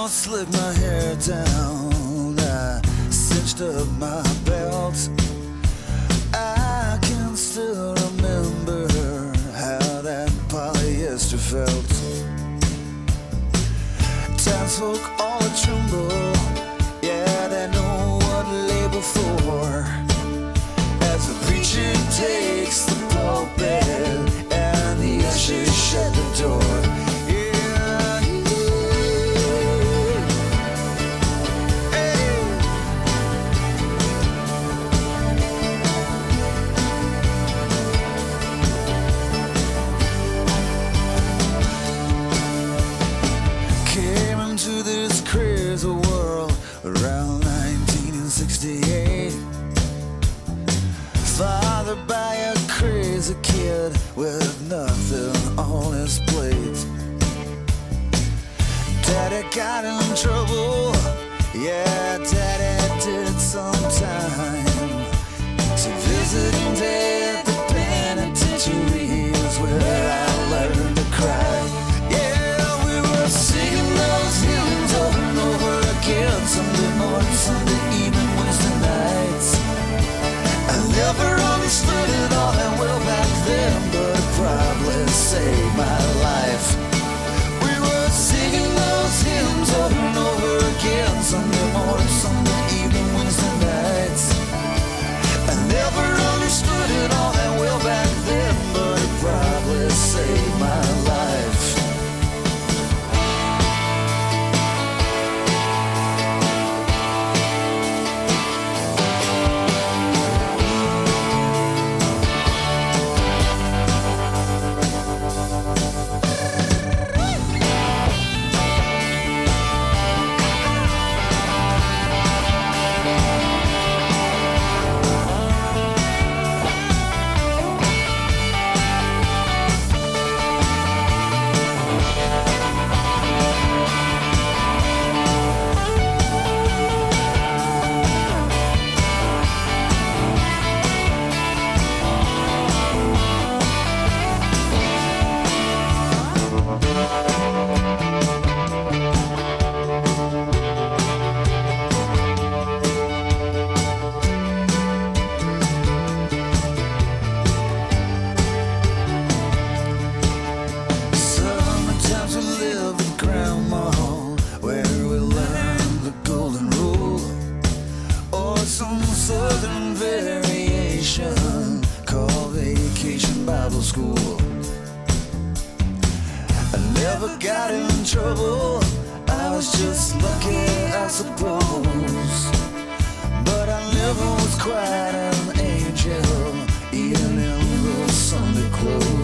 Slicked my hair down, I cinched up my belt. I can still remember how that polyester felt. Townsfolk all a tremble, yeah, they know what labor for. As the preacher takes the pulpit and the ushers shut the door. Around 1968, fathered by a crazy kid with nothing on his plate. Daddy got in trouble, yeah, Daddy did some time. To visit at the penitentiary is where I learned to cry. Yeah, we were singing those hymns over and over again, Sunday morning, Sunday evening, Wednesday nights. I never understood it all that well back then, but it probably saved my life. We were singing those hymns over and over again, Sunday morning, Sunday evening, Wednesday nights. I never understood it all that well back then, but it probably saved my life. Southern variation called Vacation Bible School. I never got in trouble, I was just lucky, I suppose. But I never was quite an angel, even in those Sunday clothes.